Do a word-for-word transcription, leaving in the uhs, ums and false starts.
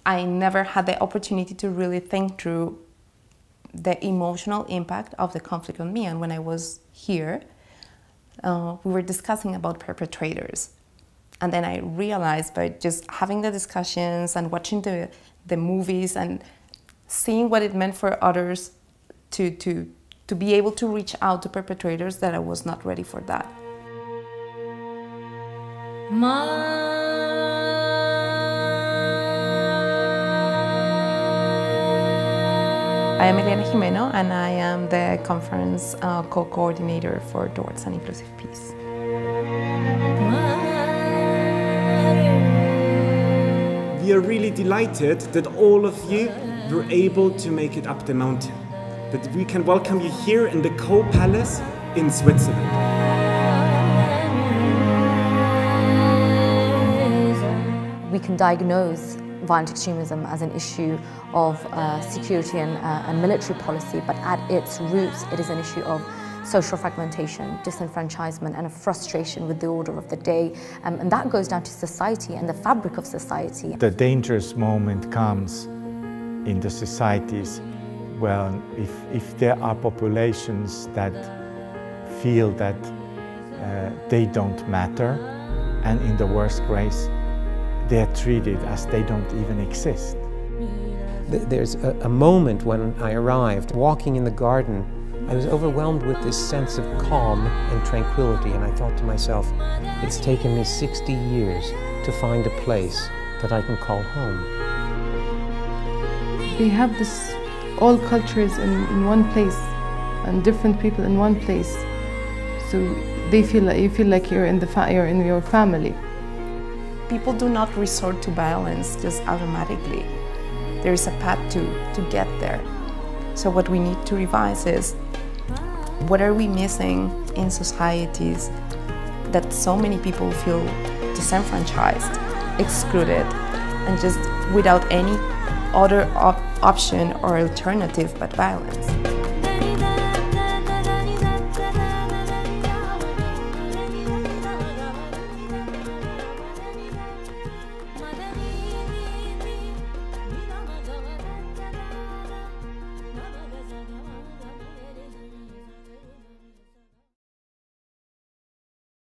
I never had the opportunity to really think through the emotional impact of the conflict on me. And when I was here, uh, we were discussing about perpetrators. And then I realized by just having the discussions and watching the, the movies and seeing what it meant for others to, to, to be able to reach out to perpetrators, that I was not ready for that. I am Elena Jimeno, and I am the conference uh, co-coordinator for Towards an Inclusive Peace. We are really delighted that all of you were able to make it up the mountain, that we can welcome you here in the Caux Palace in Switzerland. We can diagnose violent extremism as an issue of uh, security and, uh, and military policy, but at its roots it is an issue of social fragmentation, disenfranchisement and a frustration with the order of the day, um, and that goes down to society and the fabric of society. The dangerous moment comes in the societies well, if, if there are populations that feel that uh, they don't matter, and in the worst case they're treated as they don't even exist. There's a, a moment when I arrived, walking in the garden, I was overwhelmed with this sense of calm and tranquility, and I thought to myself, it's taken me sixty years to find a place that I can call home. We have this, all cultures in, in one place, and different people in one place. So they feel like, you feel like you're in, the fa you're in your family. People do not resort to violence just automatically. There is a path to, to get there. So what we need to revise is, what are we missing in societies that so many people feel disenfranchised, excluded, and just without any other op option or alternative but violence?